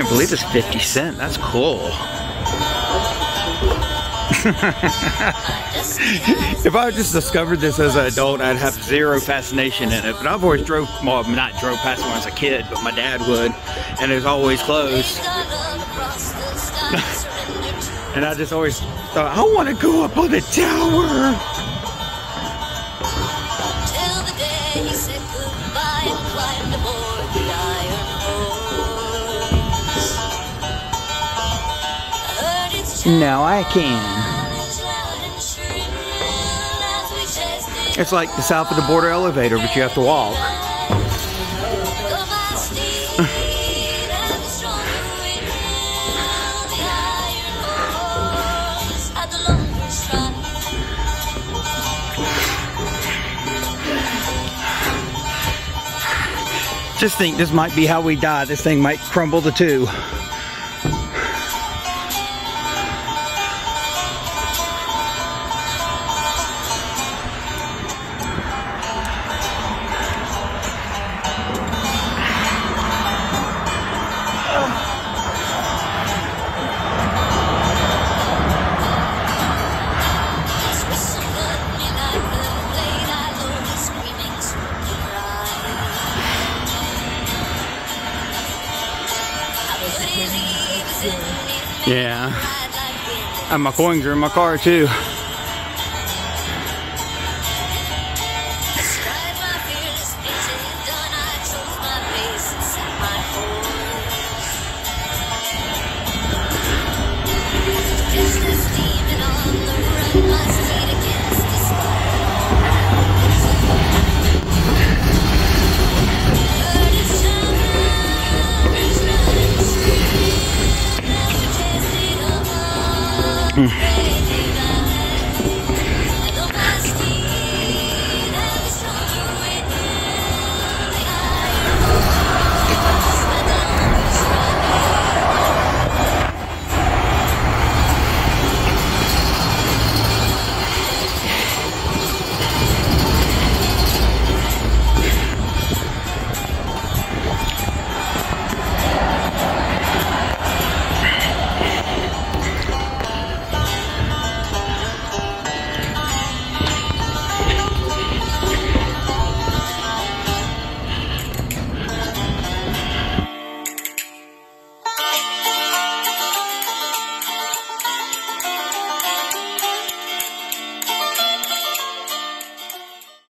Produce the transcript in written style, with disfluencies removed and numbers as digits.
can't believe it's 50 cents. That's cool. If I just discovered this as an adult, I'd have zero fascination in it. But I've always drove, well, not drove past one as a kid, but my dad would, and it was always closed. And I just always thought, I want to go up on the tower. Now I can. It's like the south of the border elevator, but you have to walk. Just think, this might be how we die. This thing might crumble to two. Yeah, and my coins are in my car too. Hmm.